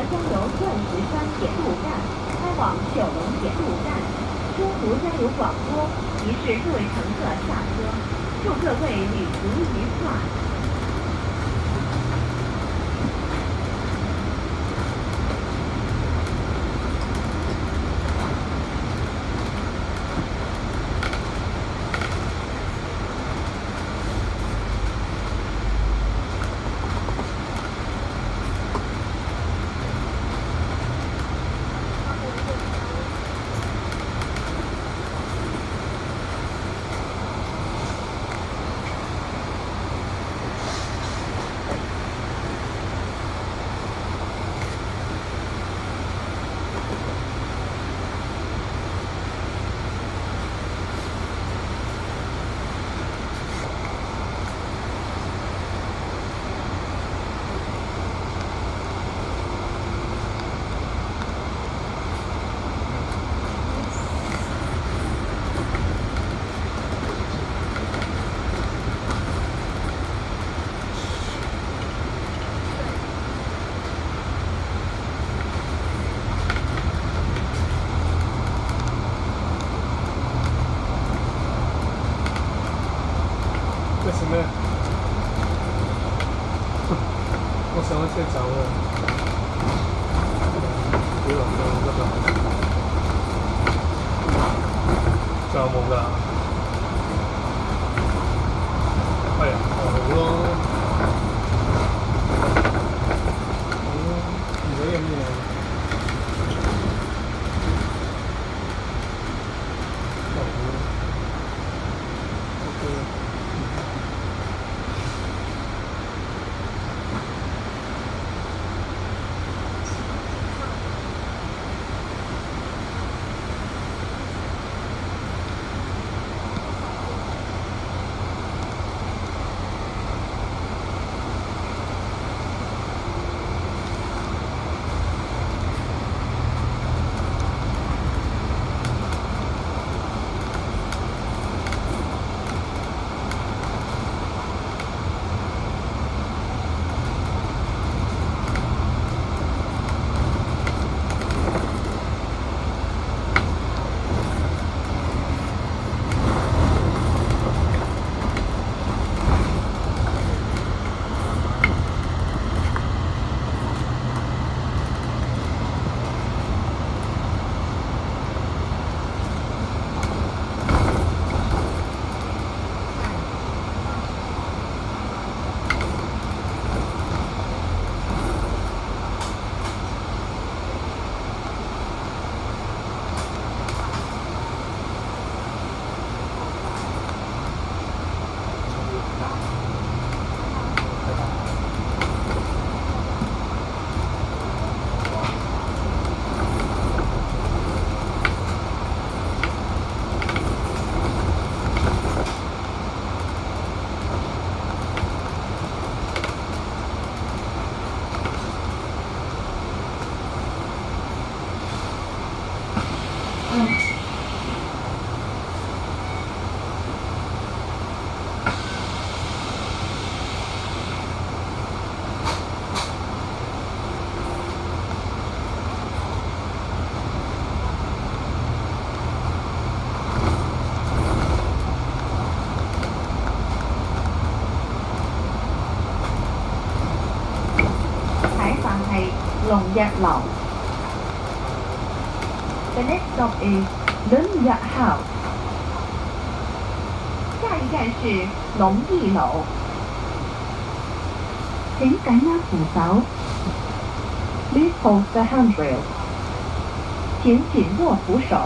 将由钻石山铁路站开往九龙铁路站，中途将有广播提示各位乘客下车，祝各位旅途愉快。 什么？我想要去找我。不用，找冇㗎。係啊，好咯。唔使飲嘢。 龍日樓。The next stop is 龍日 House。下一站是龍逸樓。請緊握扶手。Please hold the handrail。請緊握扶手。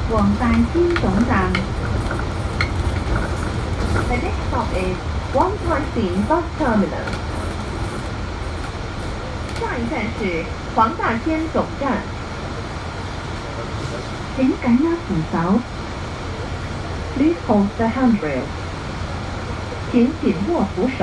黄大仙总站。The next stop is Wangtai Bus Terminal。下一站是黄大仙总站。请緊握扶手。Please hold the handrail。请紧握扶手。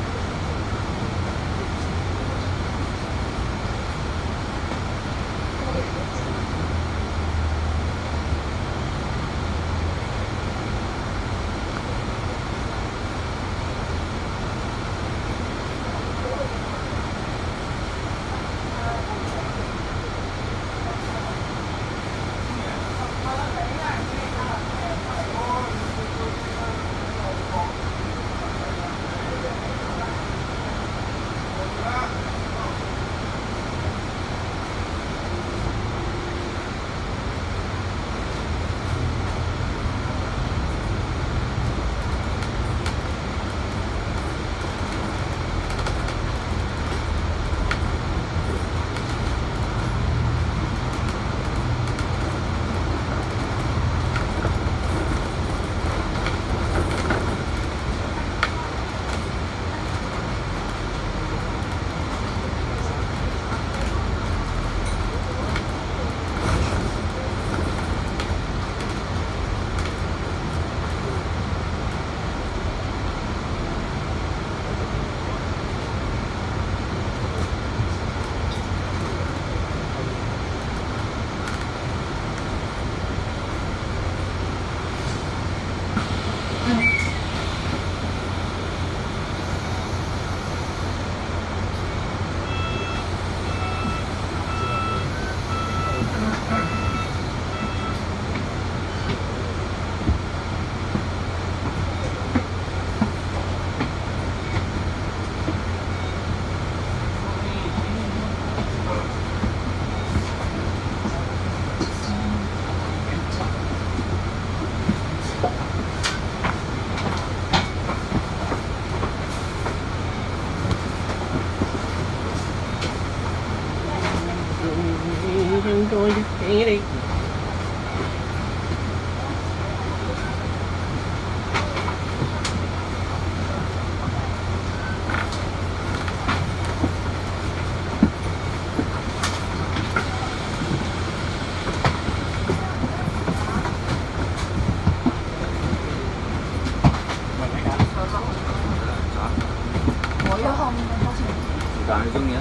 但你中意啊？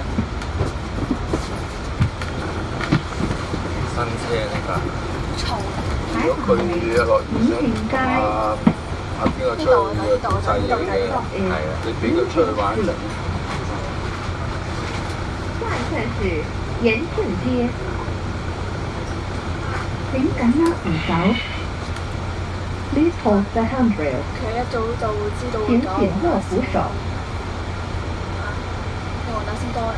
新車嚟㗎。如果佢落雨想邊個出去製嘢嘅，係啊，你俾佢出去玩一陣。 下一站是延庆街，請緊握扶手。Please hold the handrail。 佢一早就會知道請會搞緊握扶手。 你黃大仙多人。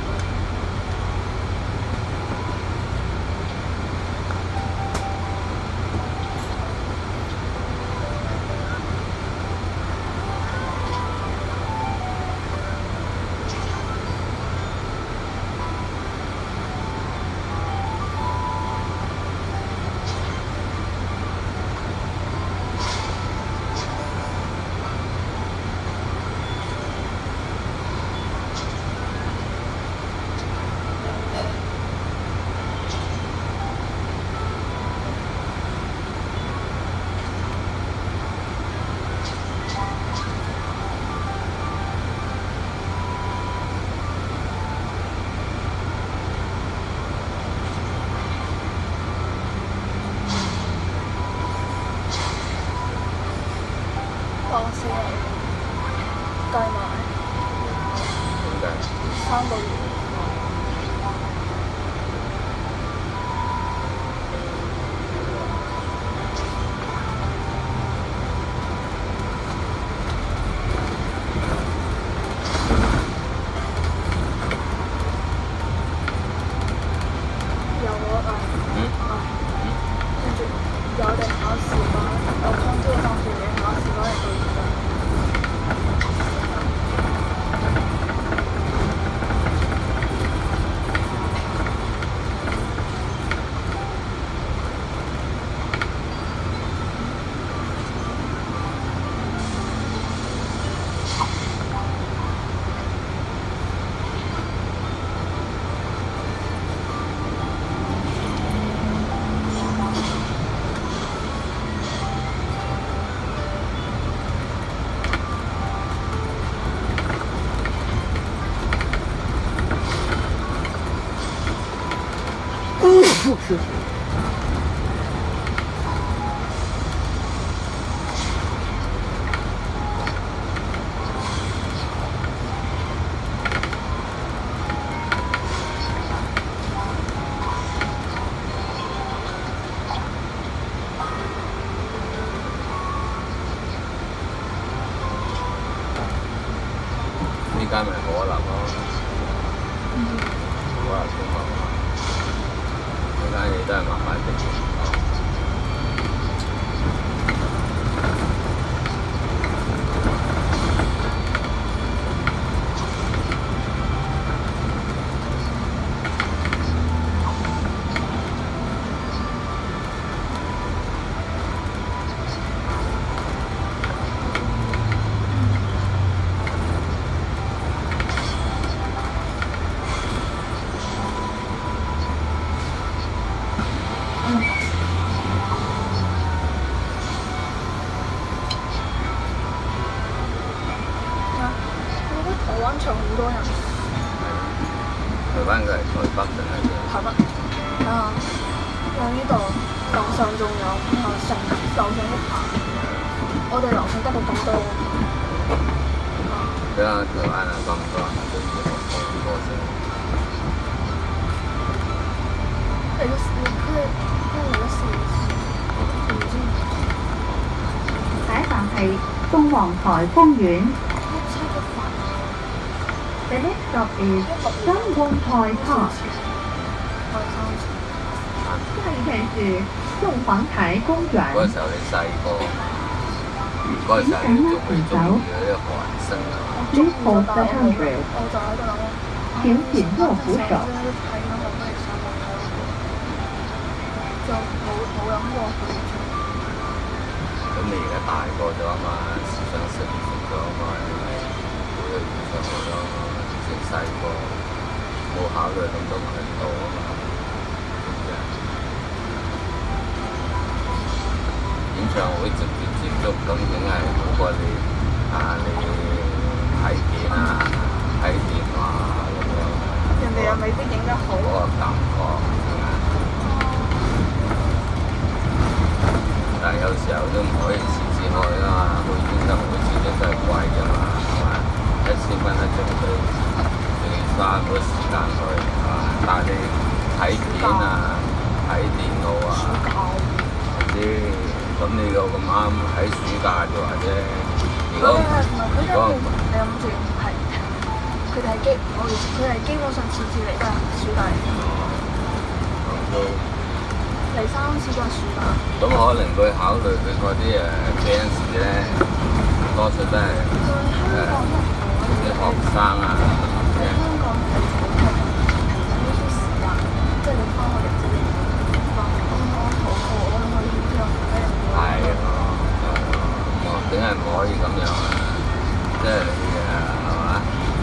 巴士嚟，計埋點解 3個月。有跟住有我哋考試班，有當朝當住嘅考試班嚟到而家。 不吃屎。 呢間咪可能咯，可能中學呢間嘢都係慢慢地。 台灣場好多人。 台灣嘅係台北定係邊？ 台北。啊，呢度樓上仲有，成樓上一排。我哋樓上得到咁多。 對啊，台灣啊，咁多人都要學好多聲。 嚟咗嚟咗4次，唔知。 採訪係鳳凰台公園。The next stop is 中鳳台 Park。下一站是鳳凰台公園。 嗰時候你細個，嗰時候你仲會中意嗰啲韓星啊。 Please hold the handrail。 我就喺度諗， 請緊握扶手。 睇緊我咩上網睇就冇諗過去。 咁你而家大個咗啊嘛，思想成熟咗啊嘛，會去演唱會咯。以前細個冇考慮咁多渠道啊嘛，演唱會直接接觸咁梗係好過你睇片啊、睇電話咁樣。 人哋又未必影得好。 嗰個感覺係咪？但係有時候都唔可以次次去㗎嘛，去演唱會始終都係貴㗎嘛，係嘛？1000蚊一張飛，仲要花好多時間去，係嘛？但係你睇片啊、睇電腦啊，啲咁你又咁啱喺暑假啫或者，如果你諗住係佢哋係基本上次次嚟都係暑假嚟。嚟3次都係暑假。 咁可能佢考慮佢嗰啲fans 咧，多數都係啲學生啊。 喺香港係呢啲時間，即係你翻學日子你話剛剛好好，我諗去之後俾人會。 係啊，點解唔可以咁樣啊？即係你係嘛？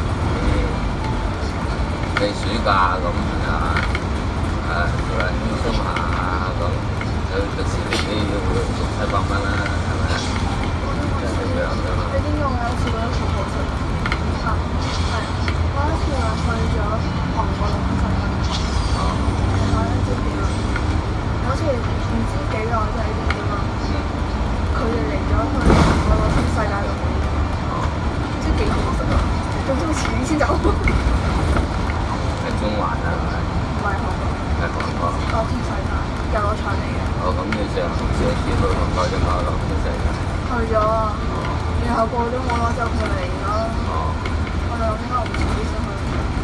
你暑假咁啊，做人輕鬆下咁，有時你都要600-700蚊啦，係咪啊？即係咁樣㗎嘛。 你知唔知我有一次覺得好好食？係，我有一次去咗韓國60蚊。我一知點啊？好似唔知幾耐就係點㗎嘛？佢哋嚟咗去韓國攞世界盃，唔知幾好食啊！仲要錢先走。 係中環啊，係咪？ 唔係韓國。 係韓國。 樂天世界遊樂場嚟嘅。 咁你上次見到韓國隻馬樂天世界？ 去咗啊！然後過咗冇耐之後佢嚟咗。我就諗點解我唔遲啲先去？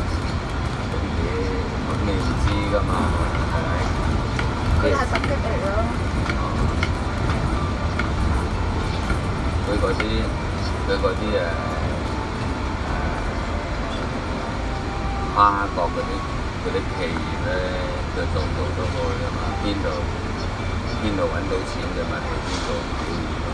咁你唔知㗎嘛，係咪？ 佢哋係突擊嚟㗎。 佢嗰啲跨國嗰啲企業咧，佢度度都去㗎嘛，邊度揾到錢就咪去邊度表演咯，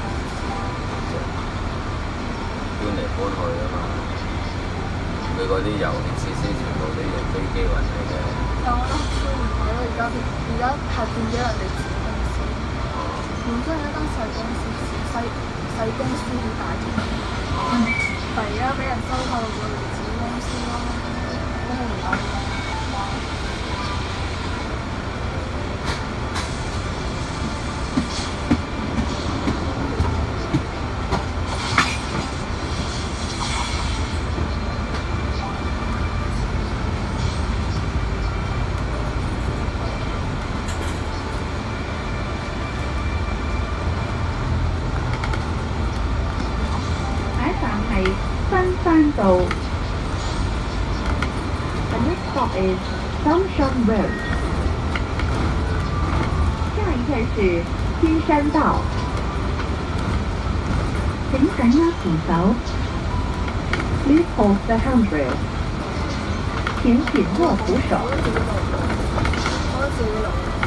搬嚟搬去㗎嘛。佢嗰啲遊戲設施全部都用飛機運嚟嘅。 但我覺得超唔係咯，而家係變咗人哋子公司，本身係一間細公司，細公司好大條，但而家俾人收購咗嚟子公司咯，都好唔啱。 道。The next stop is Sunshine Road。下一站是金山道。請緊握扶手。Please hold the handrail。請緊握扶手。 我自己錄。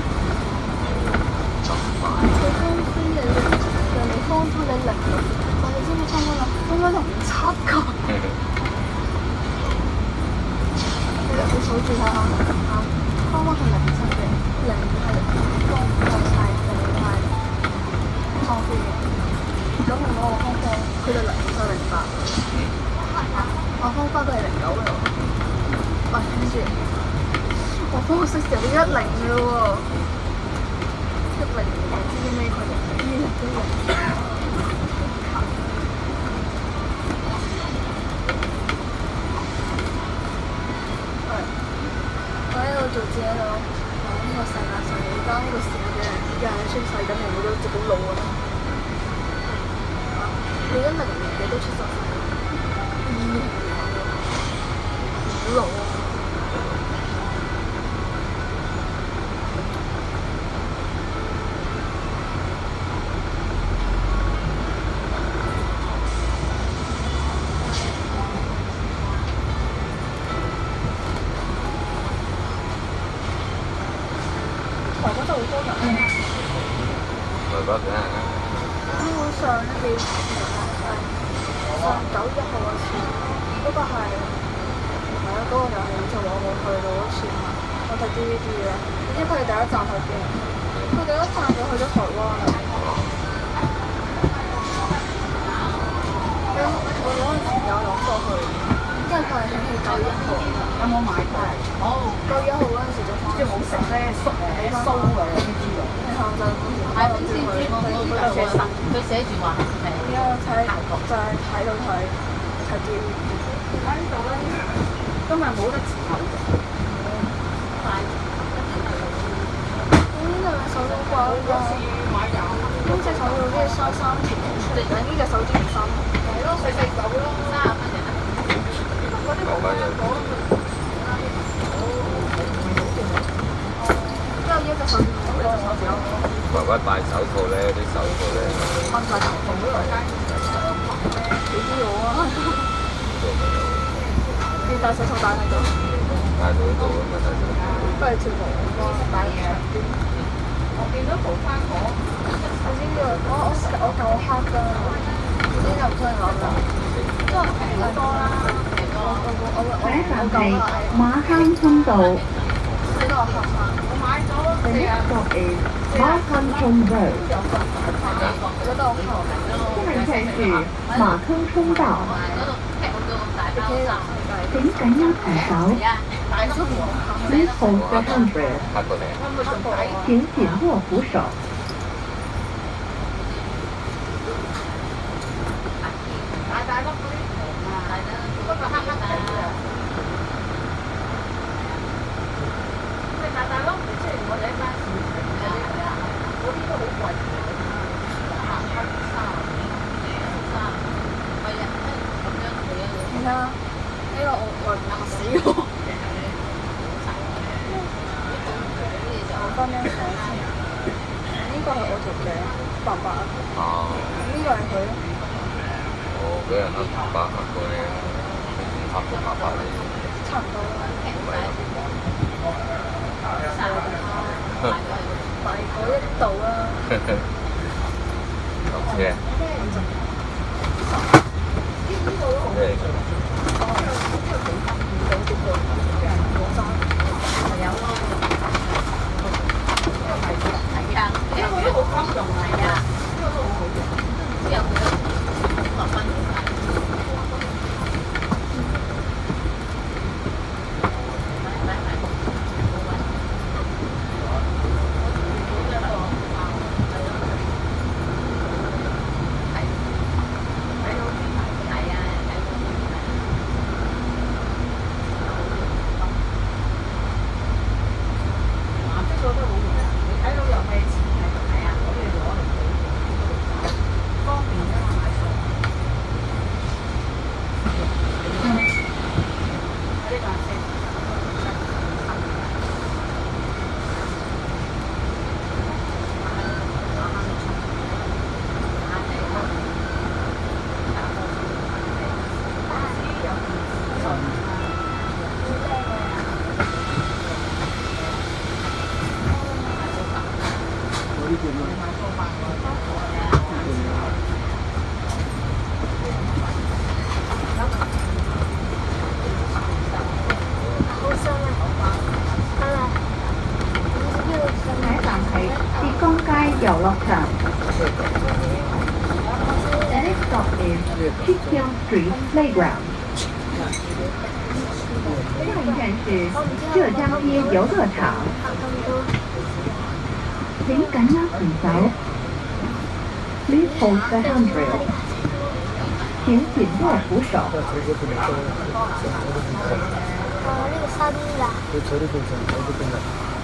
佢方飛你人哋方翻你零六，但你知唔知方翻啦？方翻07個。你數住睇下，方方係07嘅，零係方係晒零係方飛嘅。咁我攞我方方，佢就0就08。我方花都係09嘅喎。喂，跟住我方個識時候都10嘅咯喎，10我知啲咩佢哋2都0。我喺度做字喺度講呢個世界上，而家呢個時候嘅人出世緊，人哋都直到老啊！你10年嘅都出晒世，20年好老啊！台灣都好多人啊！ 台北嘅。 基本上咧，你上9月1號嗰次，嗰個係係啊，嗰個就係就我冇去到嗰次嘛，我睇 DVD 啦。你知佢哋第一站去邊？佢第一站就去咗台灣啦。我嗰陣時有諗過去，因為佢係興9月1號。有冇買過？好。9月1號嗰陣時就翻。即係冇食咧，酥嘅呢啲肉。然後就我諗住佢寫住話係。而家睇就係睇到睇 DVD。喺呢度咧，今日冇得自由嘅。呢度嘅手錶掛嗰個，呢隻手錶啲收3條，但呢隻手錶唔收。係咯，449咯，30蚊啫。嗰啲冇乜嘢講。之後呢隻手錶冇呢隻手錶。 爸爸戴手套咧，啲手套咧。瞓晒頭套嗰度。 幾知我啊！你戴手套戴喺度？ 戴到呢度啊嘛，戴手套。 都係跳舞咯，戴喺上邊。我見到蒲生果，我知呢個我夠黑㗎，呢啲就唔需要攞㗎，因為平好多啦。 下一站係馬坑通道。 呢個黑黑，我買咗 The next stop is Markham Road。 嗰度黑。 下一站是馬坑通道。請緊握扶手。Please hold the handrail。 黑過你。 請緊握扶手。 大粒嗰啲紅啊，不過黑黑地啊。大粒，雖然我哋喺街市睇嘅，嗰啲都好貴嘅，黑衫、衫，係啊，咁樣嚟啊！你睇下呢個我死喎！我翻張相先，呢個係我條頸，白白。 哦。 呢個係佢。 我俾人黑白黑過你，黑到白白你。 差唔多啦。大嗰1度啦。 OK。 呢邊咯。 好深啊！ 下一站係浙江街遊樂場。The next stop is Chikiang Street Playground。下一站是浙江街遊樂場。請緊握扶手。Please hold the handrail。請緊握扶手。 呢個新㗎。 你坐呢邊上，坐呢邊啦。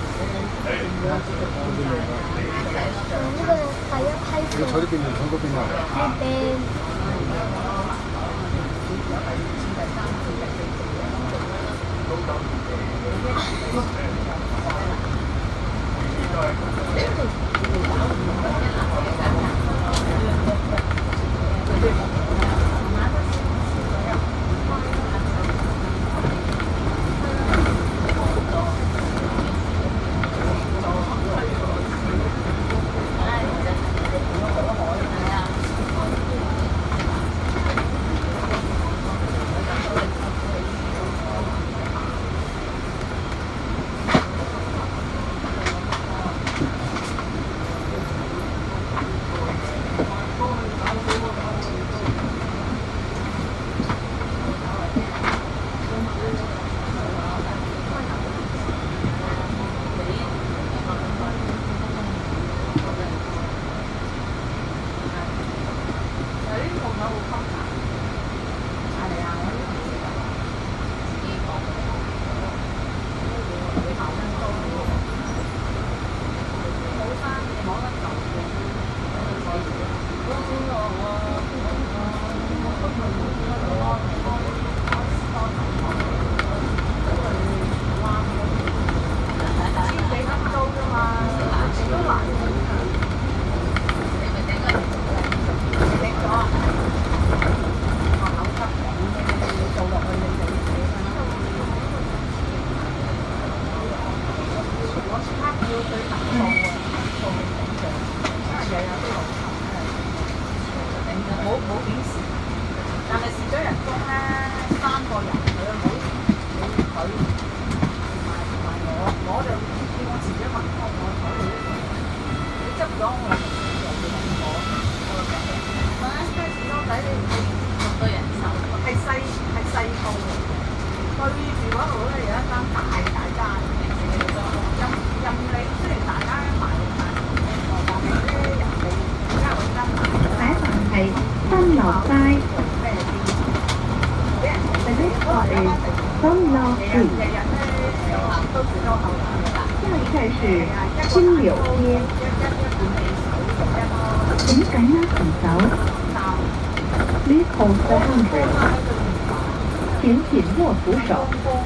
呢個第一批。 你坐呢邊定坐嗰邊啊？ 呢邊。Please hold the handrail。请紧握扶手。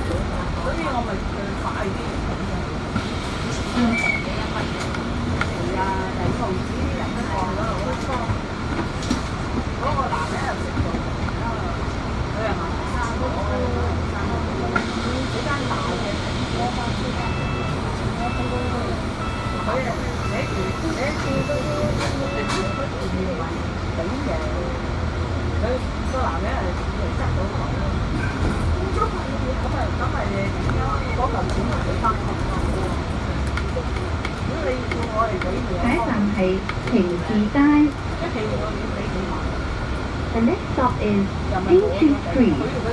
下一站係平治街。The next stop is Pingshi Street。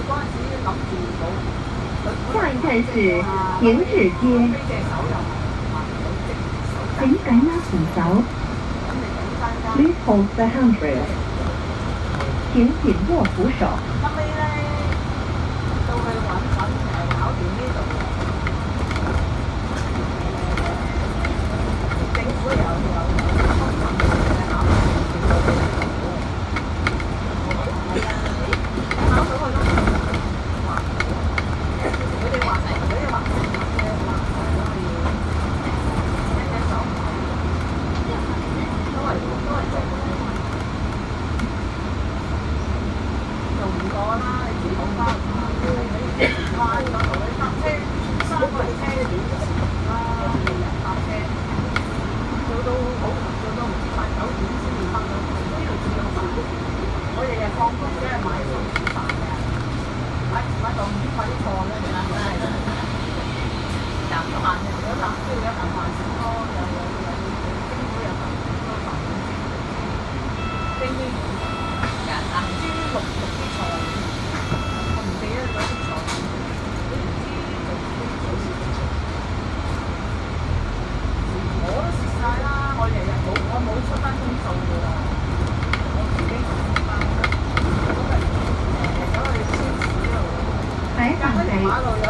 下一站是平治街。請緊握扶手。Please hold the handrail。請緊握扶手。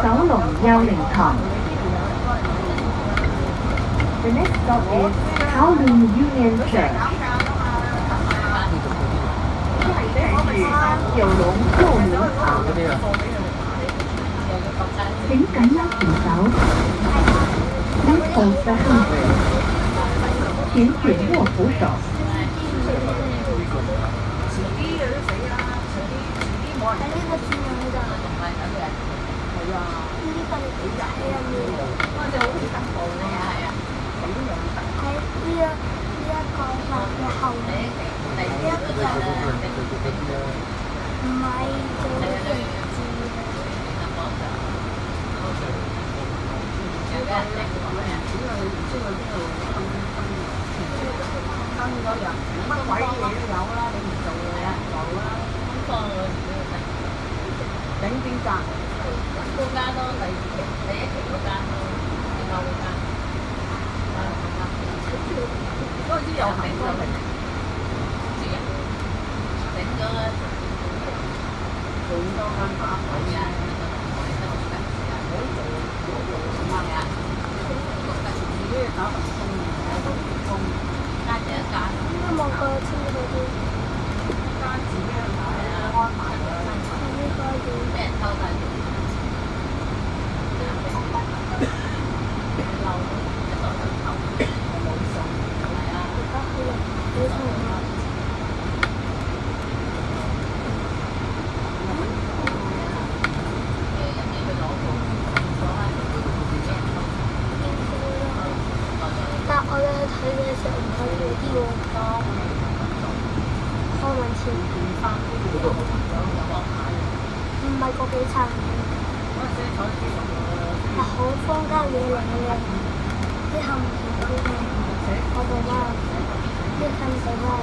九龍幼靈堂。The next stop is Kowloon Union Church. 下一站是九龍幼靈堂。請緊握扶手。Please hold the handrail. 請緊握扶手。 喺呢個字入度，係啊，呢啲份喺入面，我哋好似特步嘅係啊，喺呢一個站嘅後面，呢一個就唔係做呢個字登咗人，乜鬼嘢都有啦，你唔做嘅有啦。頂邊站，嗰間咯，第一期嗰間咯，最後嗰間，嗰陣時有行過嚟，知啊，整咗做多間打位啊，自己打份工，間就一間，都望過清嗰啲，間自己去買安排嘅。俾人偷曬，漏一袋就偷，冇送，係啊，而家佢又冇送啦。人哋去攞貨，攞翻但我哋去睇嘅時候唔係嗰啲喎，康文前唔係個幾層，係好坊間嘢嚟嘅，啲後面嗰啲我哋啦，啲近死啦。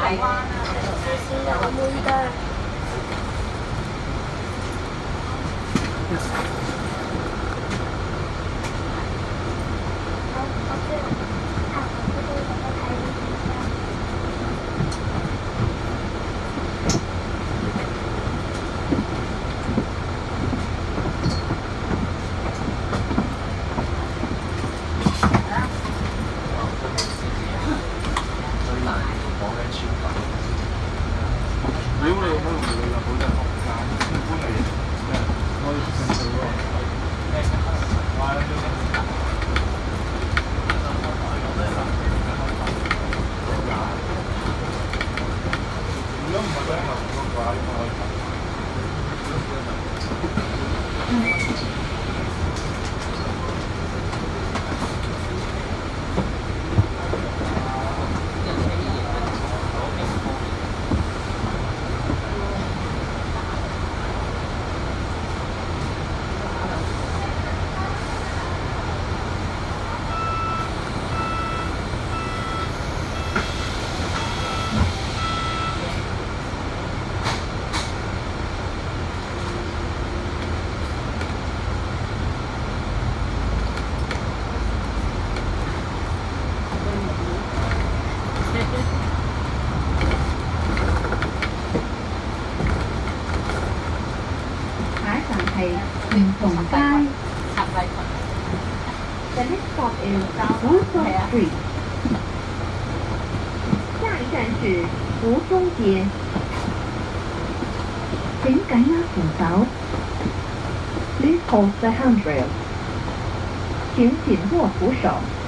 新的思い出。 如果你可能會有好多人學㗎，一般嚟可以進去喎。如果唔係咧，就唔該掛呢個。 係元松街。The next stop is Wuzhou Street。下一站是福州街。請緊握扶手。Please hold the handrail。請緊握扶手。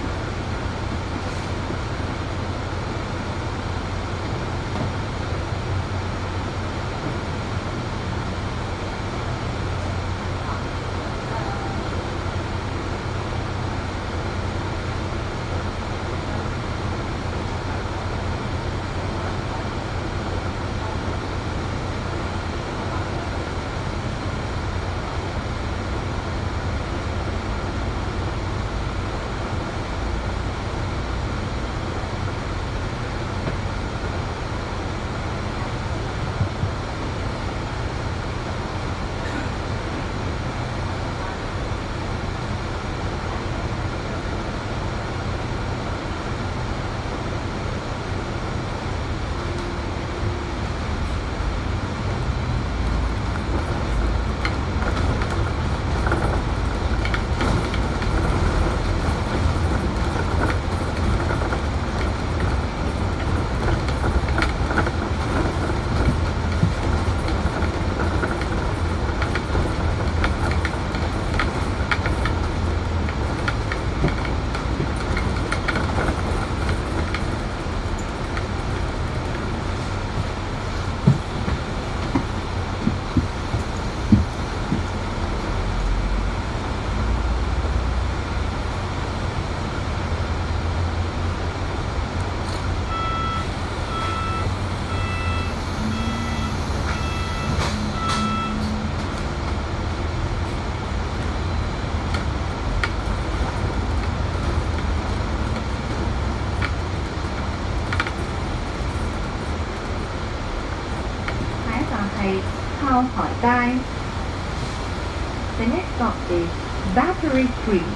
靠海街。The next stop is Battery Street。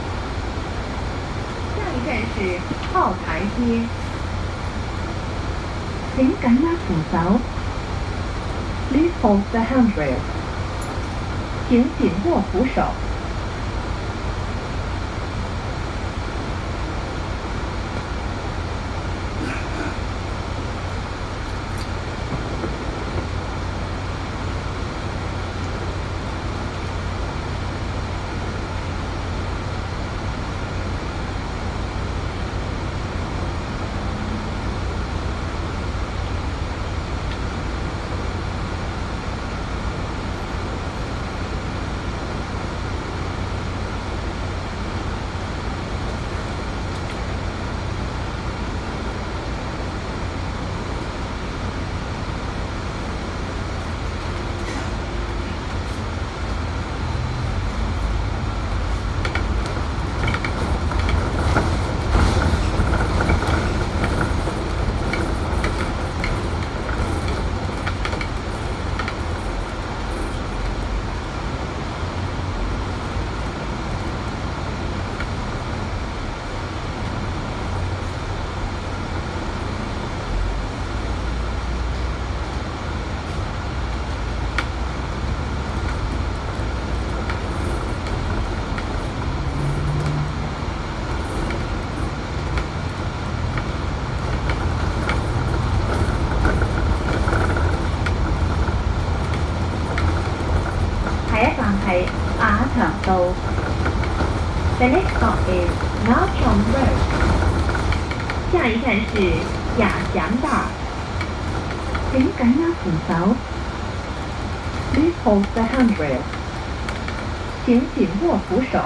下一站是炮台街。請緊握扶手。Please hold the handrail。請緊握扶手。 The next stop is Nha Trang Road. 下一站是雅祥大。請緊握扶手。Please hold the handrail. 請緊握扶手。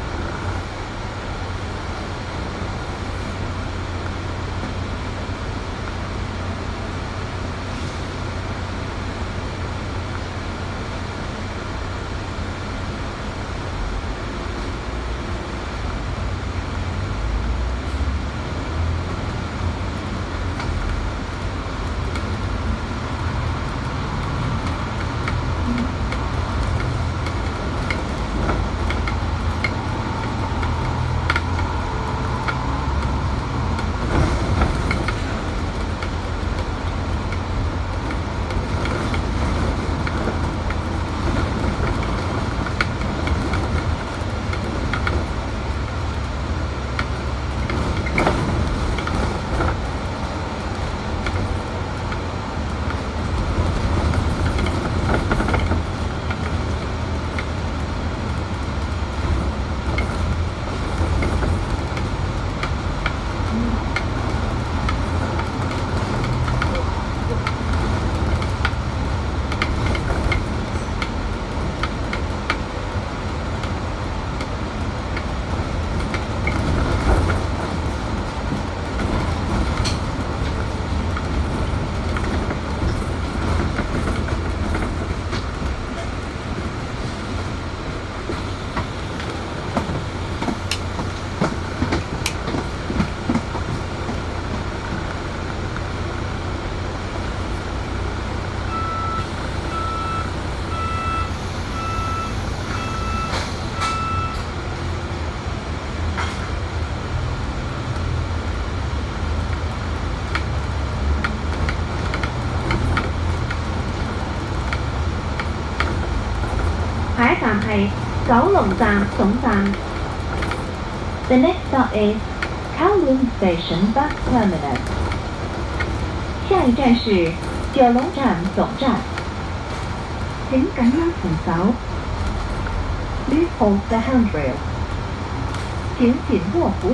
下一站係九龍站總站。The next stop is Kowloon Station Bus Terminus. 下一站是九龍站總站。請緊握扶手。Please hold the handrail. 請緊握扶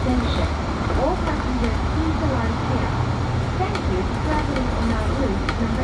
手。All passengers please alight here. Thank you for traveling on our route number